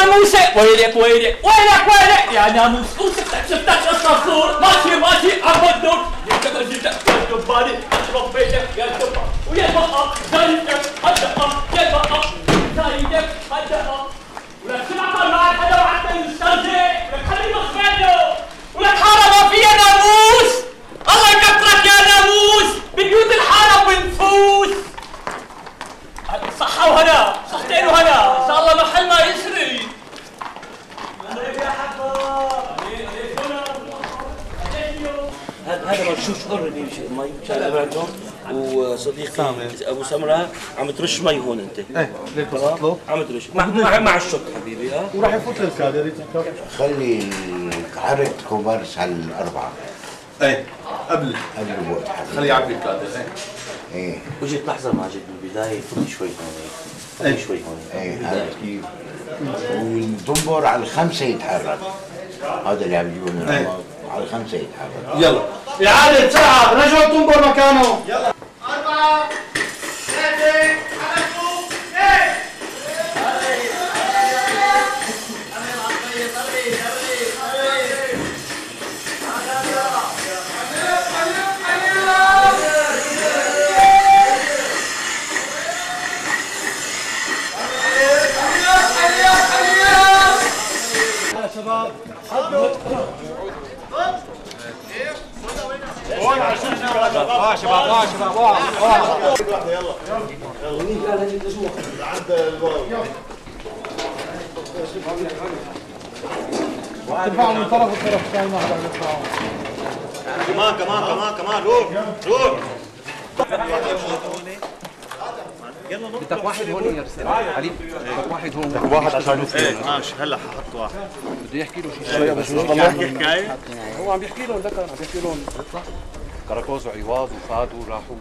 ناموسه ويلك ويلك ويلك ويلك يا ناموس شفتك الصفور ماشي ماشي عم الدور جيتك يا جباري اشرب بيتك يا جبار ويا بقى زايدك حتى يا بقى زايدك حتى ولا سمعت معك هذا وحتى يسترجع لك خليه يخبره ولك حرم فيها ناموس الله يكترك يا ناموس ببيوت الحرم بنفوس صحة وهنا صحتين وهنا ان شاء الله محل ما يسري يا حبا هذا مرشوش اوريدي مي مشان ابعدهم وصديقي ابو سمره عم ترش مي هون انت ايه ليك بطلب عم ترش مع الشط حبيبي وراح يفوت للكادر. خلي عرض كومبارس على الأربعة. ايه قبل الوقت خليه يعبي الكادر. ايه وجيت لحظه ماجد بالبدايه فوت شوي هون ايه شوي هون ايه عرفت كيف؟ والدنبر على الخمسة يتحرك. هذا اللي عم يجيبه من الرماد على الخمسة يتحرك. يلا إعادة سرعة رجعوا الدنبر مكانه. يلا 4 3 حركوا شباب حطوا شباب شباب يلا عند الواو ترفعوا من طرف الطرف الثاني ما حدا يرفعهم. كمان روح بدك واحد هون يرسل علي بدك واحد هون بدك واحد عشان يفهم. ماشي هلا ححط واحد بده يحكي له شيء بس يحكي حكايه. هو عم يحكي لهم ذكر عم يحكي لهم كراكوز وعواض وفادوا وراحوا.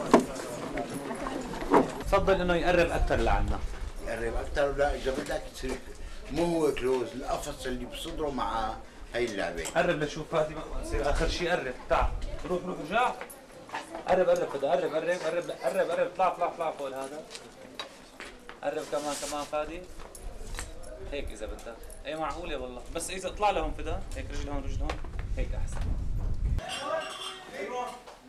تفضل انه يقرب اكثر لعنا. يقرب أكثر. لا إذا بدك تصير مو هو كلوز القفص اللي بصدره مع هاي اللعبة. قرب لشوف فادي يصير اخر شيء قرب تعال روح رجع قرب بدي قرب اطلع فوق هذا قرب كمان فادي هيك اذا بدك. اي معقوله والله بس اذا اطلع لهم فدا هيك رجل هون هيك احسن. ايوه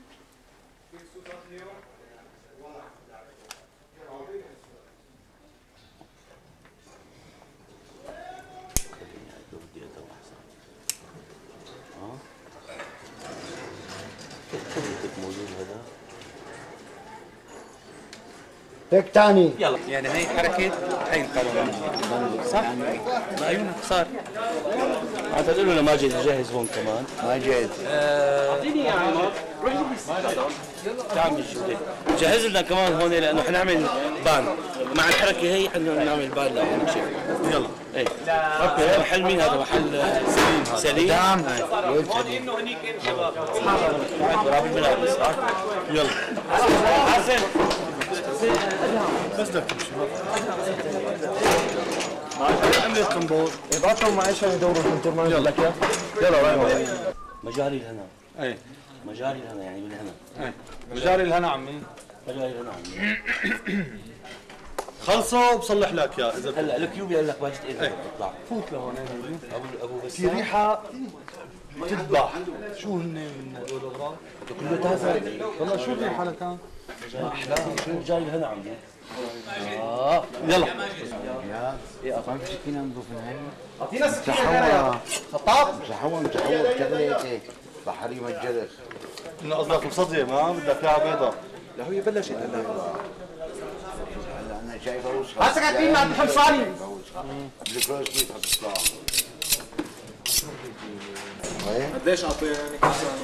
هيك تاني. يلا يعني هي حركه هي القانون صح؟ بعيونك صار. اعتذر له لماجد جاهز هون كمان. ماجد اعطيني يا عمر روح تعال شوف جهز لنا كمان هون لانه حنعمل بان مع الحركه هي حنعمل بان لهون شوف. يلا ايه اوكي. محل مين هذا؟ محل سليم. نعم فاضيين انه هنيك شباب اصحاب الملابس. يلا حسن بس بدك تمشي عمل الطنبور ابعتهم معي عشان يدوروا الدنبر ما يلا لك يلا مجاري الهنا. ايه مجاري الهنا يعني من هنا. ايه مجاري الهنا عمي. مجاري الهنا عمي. خلصوا بصلح لك يا اذا هلا الكيوب يقول لك ماجد اذا تطلع فوت لهون. ابو بس في ريحه تذبح. شو هن هدول الاغراض؟ كله تازه والله شو الريحه لكان؟ احلى شو مجاري الهنا عمي. يلا ما في سكينة نضيف من هاي. اعطينا سكينه يا خطاب. مزحوم شغلة هيك بحريم الجرخ. انه قصدك مصديه ما بدك اياها بيضة. لا هي بلشت هلا أنا شايفه وسخة. هسه قاعدين مع الحصاني الكروس كيف حتطلع؟ قديش اعطيه يعني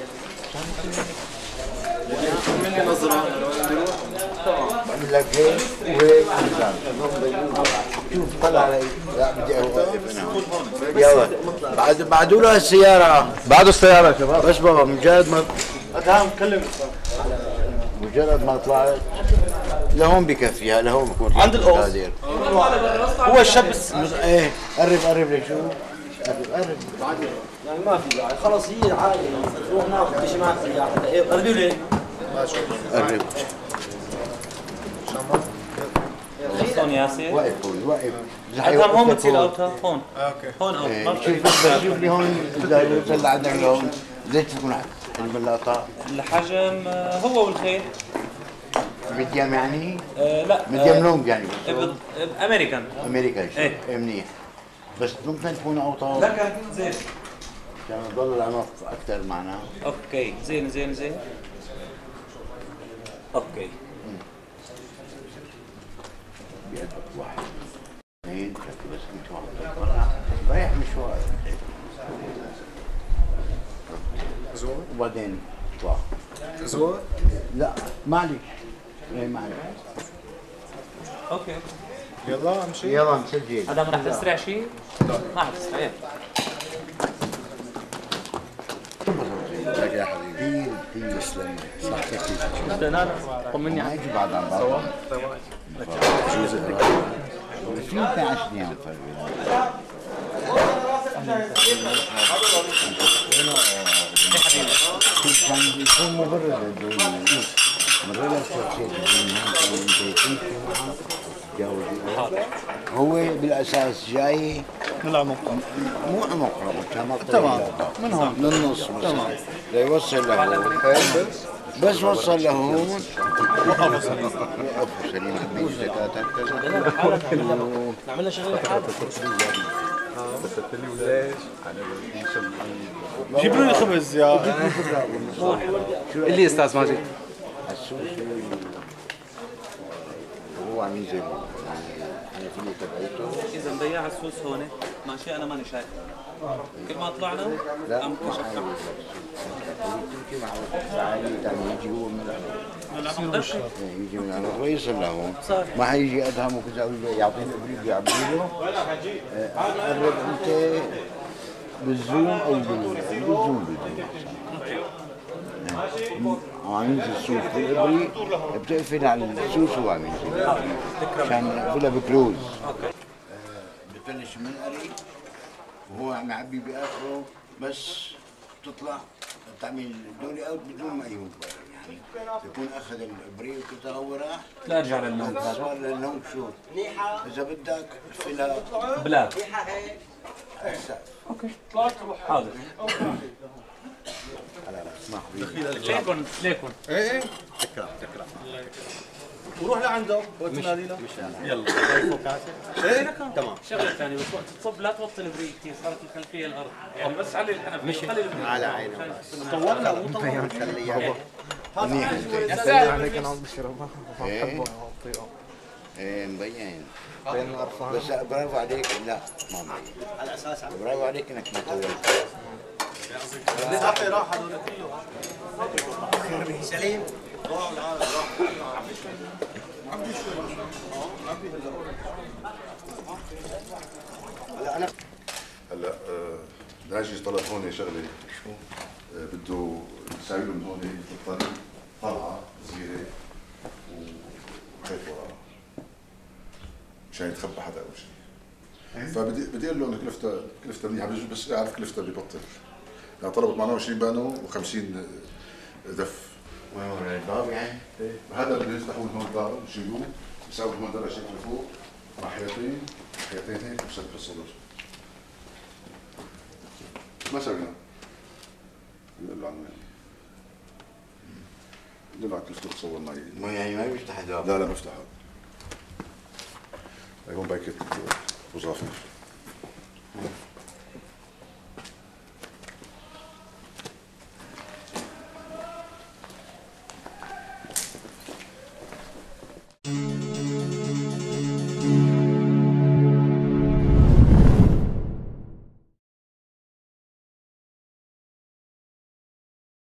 مني نظرة بعمل لك هيك وهيك شوف طلع علي. لا بدي اوقف انا. يلا بعدوا له السيارة. بعده السيارة يا شباب. بس بابا مجرد ما ادهم كلم مجرد ما طلعت لهون بكفيها لهون بكون عند القوس. هو الشاب ايه قرب لشوف. قرب يعني ما في داعي خلص هي عادي نروح ناخذ شيء معك سيارة. قربوا لي قرب هون ياسر. وقف هون. ادهم هون بتصير اوتها هون. هون اوت. شوف لي هون اذا يوصل لعندك لهون زيت تكون البلاطه. الحجم هو والخيط. ميديم يعني؟ لا ميديم لونج يعني. امريكان. امريكان ايه منيح. بس ممكن تكون اوطى. لا كان زين. عشان يضل العنق اكثر معنا. اوكي زين زين زين. اوكي. بيدك واحد اثنين ثلاثة بس مشوار رايح مشوار وبعدين واحد زور لا معلش ايه معلش اوكي. يلا امشي. يلا نسجل. ادهم رح تسرع شيء؟ لا ما رح تسرع. لك يا حبيبي كثير تسلم صحتك كثير. لا طمني ما عنك. يجي بعد عن بعض. في 12 ايام فرق. كان يكون مبرد الدنيا. مبرد هو بالاساس جاي من العمق. مو عمق تمام من هون للنص تمام ليوصل له بس وصل لهون وقفوا سليم عبيد زكاتك نعمل لها شغله حاجه. جيبوا لي خبز يا اللي استاذ ماجد هو عم ينزل الحنفيه تبعته. اذا مبيع السوس هون ماشي انا ماني شايف. كل ما طلعنا لا قام ما كشفنا. يمكن مع العالي يجي هو من يجي من العمق ويصل لهون ما حيجي ادهم وكذا يعطيني ابريق يعبيله. قرب انت بالزوم او بالزوم عم ينزل السوس بالابري بتقفل على السوس وهو عم ينزل عشان يقفلها بكلوز. ببلش من قري وهو عم يعبي باخره بس تطلع تعمل دولي اوت بدون ما يهوب يعني يكون اخذ الابري وكذا هو راح لا ارجع للنوم صار للنوم شوت اذا بدك اقفلها بلا. هسه اوكي حاضر. اسمح ليكن ليكن. ايه تكرار وروح لعنده وتنادي له. يلا ايه تمام. شغله ثانيه بس وقت تصب لا توطي البريك كثير صارت الخلفيه الارض يعني بس علي الحنفيه خلي البريك على عيني طولنا مو طولنا. خليها عليك انا عم بشربها ايه ايه مبين بس برافو عليك لا ما مبين على اساس برافو عليك انك ما طولت. صحي راح هذول كله سليم هلا ناجي طلب هون شغله شو بده يساوي له من هون في الطريق طلعه صغيره وخيط وراها مشان يتخبى حدا او شيء. فبدي اقول له انه كلفته منيحه بس يعرف كلفته ببطل يعني طلبت معنا 20 بانو و50 دف. وين الباب يعني؟ هذا اللي يفتحوا هون الباب يشيلوه يساووا هون درجه لفوق مع حيطين هيك بسد بالصدر. ما سوينا نقول له عنه نقول له كيف تصور معي ما يعني ما بيفتح الباب. لا بفتح هون باكيت وظافي